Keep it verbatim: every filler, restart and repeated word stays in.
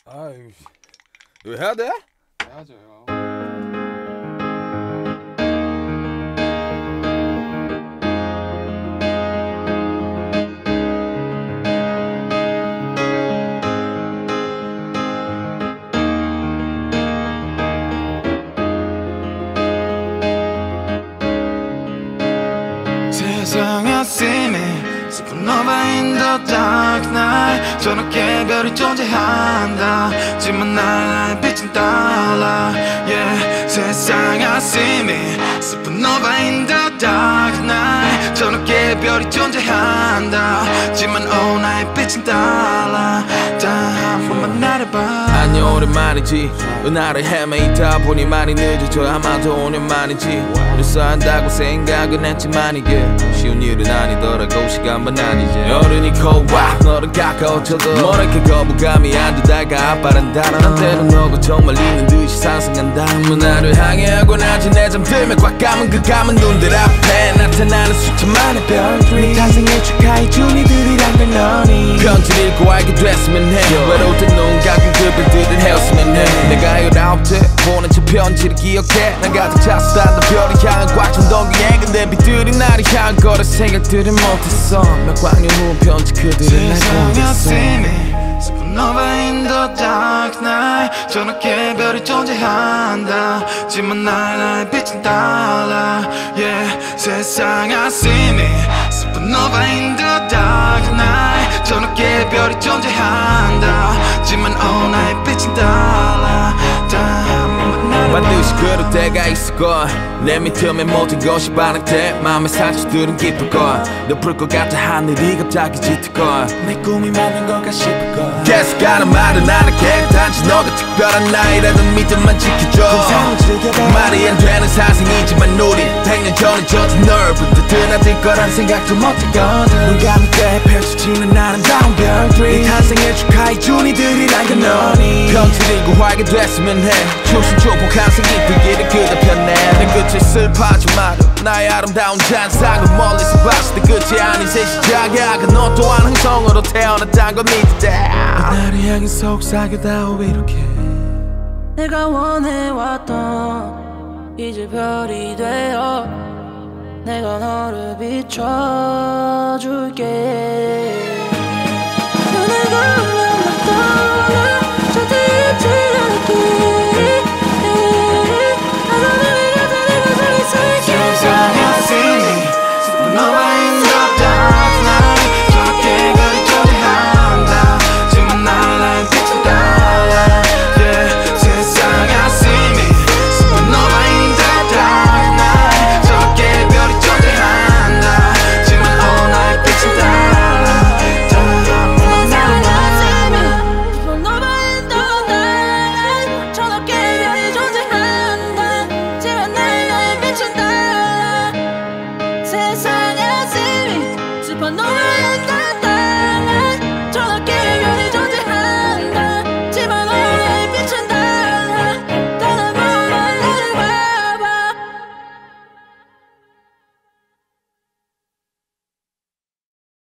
아 이거 해야 돼? 해야죠 형. 세상에 쓰면 Supernova in the dark night 저렇게 별이 존재한다 지만 나의 빛은 달라 yeah. 세상에 쓰면 Supernova in the dark night 저렇게 별이 존재한다 지만 oh 나의 빛은 달라 단 한 번만 나를 봐 안녕 오랜만이지 은하를 헤매이다 보니 많이 늦어져 아마도 오 년 만이지 벌써 한다고 생각은 했지만 이게 쉬운 일은 아니더라고 시간만 아니지 어른이 코와 너를 가까워져도 모르게 거부감이 안 들다가 빠른 단어 때로 너가 정말 있는 듯이 상상한다 문화를 향해하고 나지 내 잠들면 꽉 감은 그 감은 눈들 앞에 나타나는 수천만의 별들이 탄생에 축하해 준 이들이란 걸 너니 편지를 읽고 알게 됐으면 해 외로울 때 눈 감은 그 별들을 헤었으면 해 내가 열아홉 때 보낸 저 편지를 기억해 난 가득 찼어 단 별이 향한 꽉 찬 동기에 근데 빛들이 나를 향한 거라 생각들은 못했어 몇 광년 후 편지 그들은 날 보냈어 Supernova in the dark night 저렇게 별이 존재한다 지만 나의 빛은 달라 yeah. 세상 I see me Supernova in the dark night 저렇게 별이 존재한다 지만 oh 나의 빛은 달라 반드시 그럴 때가 있을 걸 내 밑틈에 모든 것이 바랄 때 마음의 상처들은 깊을 걸 덮을 것 같아 하늘이 갑자기 짙을 걸내 꿈이 맞는 걸까 싶을 걸 계속 가는 말은 안 할게 단지 너가 특별한 나이라도 믿음만 지켜줘 말이 안 되는 사생이지만 우리 백 년 전에 젖은 널부터 드나들 거란 생각도 못했거든 눈 감을 때 펼쳐지는 아름다운 별들이 네 탄생에 축하해 준 이들이란 건 너니 편지를 읽고 알게 됐으면 해 초신 조복한 생이들 길을 그다편네 내 끝을 슬퍼하지 마라 나의 아름다운 잔상을 멀리서 봤을 때 끝이 아닌 새 시작이야 그 너 또한 흥성으로 태어났단 걸 믿을 나를 향해 속삭여다오 이렇게 내가 원해왔던 이제 별이 되어 내가 너를 비춰줄게